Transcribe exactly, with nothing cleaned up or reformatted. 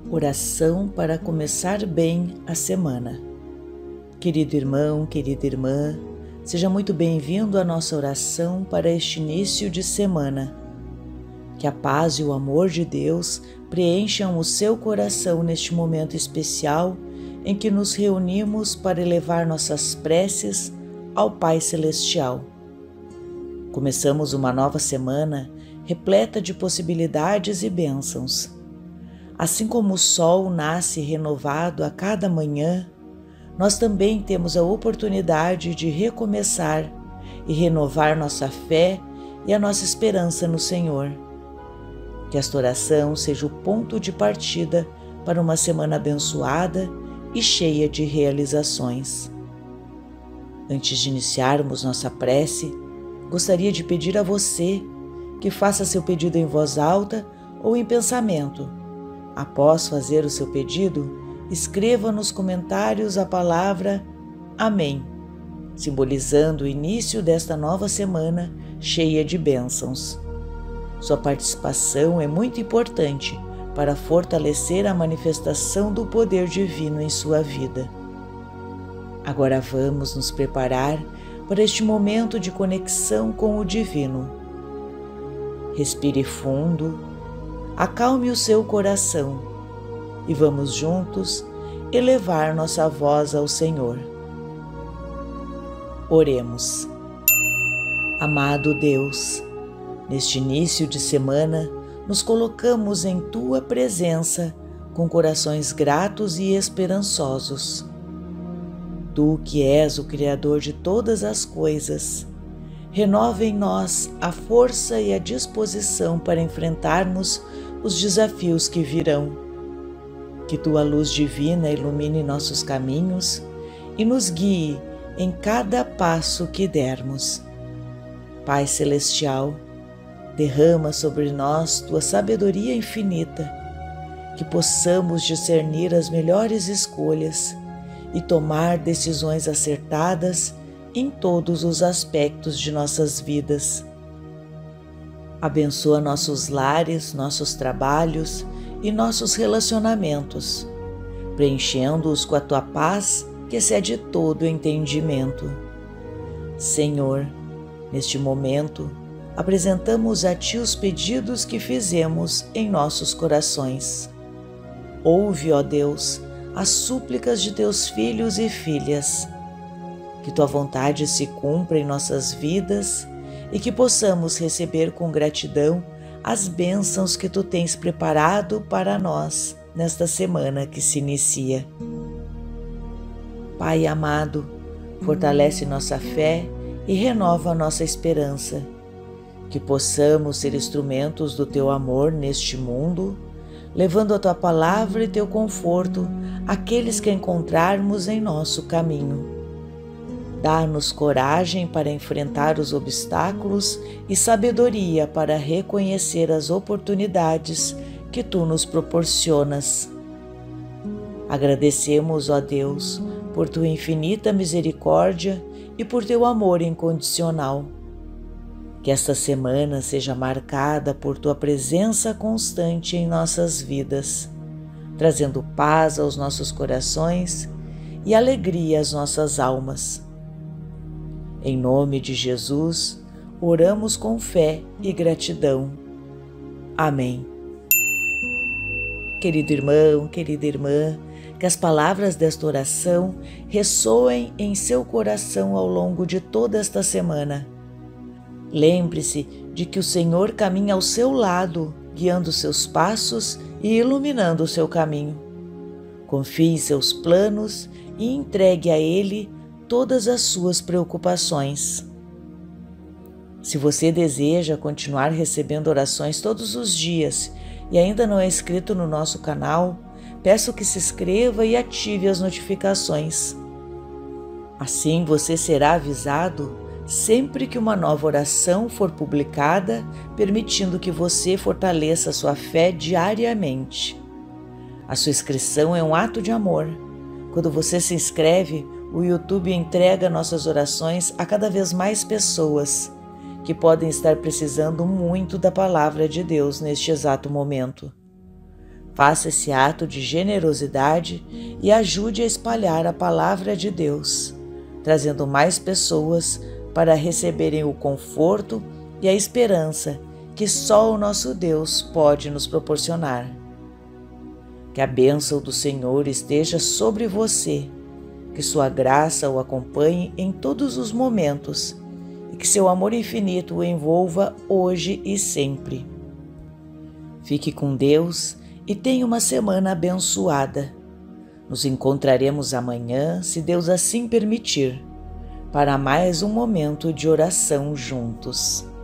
Oração para começar bem a semana. Querido irmão, querida irmã, seja muito bem-vindo à nossa oração para este início de semana. Que a paz e o amor de Deus preencham o seu coração neste momento especial em que nos reunimos para elevar nossas preces ao Pai Celestial. Começamos uma nova semana repleta de possibilidades e bênçãos. Assim como o sol nasce renovado a cada manhã, nós também temos a oportunidade de recomeçar e renovar nossa fé e a nossa esperança no Senhor. Que esta oração seja o ponto de partida para uma semana abençoada e cheia de realizações. Antes de iniciarmos nossa prece, gostaria de pedir a você que faça seu pedido em voz alta ou em pensamento. Após fazer o seu pedido, escreva nos comentários a palavra Amém, simbolizando o início desta nova semana cheia de bênçãos. Sua participação é muito importante para fortalecer a manifestação do poder divino em sua vida. Agora vamos nos preparar para este momento de conexão com o divino. Respire fundo. Acalme o seu coração e vamos juntos elevar nossa voz ao Senhor. Oremos. Amado Deus, neste início de semana, nos colocamos em Tua presença com corações gratos e esperançosos. Tu que és o Criador de todas as coisas, renova em nós a força e a disposição para enfrentarmos os desafios que virão. Que Tua luz divina ilumine nossos caminhos e nos guie em cada passo que dermos. Pai Celestial, derrama sobre nós Tua sabedoria infinita, que possamos discernir as melhores escolhas e tomar decisões acertadas em todos os aspectos de nossas vidas. Abençoa nossos lares, nossos trabalhos e nossos relacionamentos, preenchendo-os com a Tua paz que excede todo entendimento. Senhor, neste momento, apresentamos a Ti os pedidos que fizemos em nossos corações. Ouve, ó Deus, as súplicas de Teus filhos e filhas. Que Tua vontade se cumpra em nossas vidas e que possamos receber com gratidão as bênçãos que Tu tens preparado para nós nesta semana que se inicia. Pai amado, fortalece nossa fé e renova nossa esperança. Que possamos ser instrumentos do Teu amor neste mundo, levando a Tua palavra e Teu conforto àqueles que encontrarmos em nosso caminho. Dá-nos coragem para enfrentar os obstáculos e sabedoria para reconhecer as oportunidades que Tu nos proporcionas. Agradecemos, ó Deus, por Tua infinita misericórdia e por Teu amor incondicional. Que esta semana seja marcada por Tua presença constante em nossas vidas, trazendo paz aos nossos corações e alegria às nossas almas. Em nome de Jesus, oramos com fé e gratidão. Amém. Querido irmão, querida irmã, que as palavras desta oração ressoem em seu coração ao longo de toda esta semana. Lembre-se de que o Senhor caminha ao seu lado, guiando seus passos e iluminando o seu caminho. Confie em seus planos e entregue a Ele todas as suas preocupações. Se você deseja continuar recebendo orações todos os dias e ainda não é inscrito no nosso canal, peço que se inscreva e ative as notificações. Assim você será avisado sempre que uma nova oração for publicada, permitindo que você fortaleça sua fé diariamente. A sua inscrição é um ato de amor. Quando você se inscreve, o YouTube entrega nossas orações a cada vez mais pessoas que podem estar precisando muito da palavra de Deus neste exato momento. Faça esse ato de generosidade e ajude a espalhar a palavra de Deus, trazendo mais pessoas para receberem o conforto e a esperança que só o nosso Deus pode nos proporcionar. Que a bênção do Senhor esteja sobre você, que sua graça o acompanhe em todos os momentos e que seu amor infinito o envolva hoje e sempre. Fique com Deus e tenha uma semana abençoada. Nos encontraremos amanhã, se Deus assim permitir, para mais um momento de oração juntos.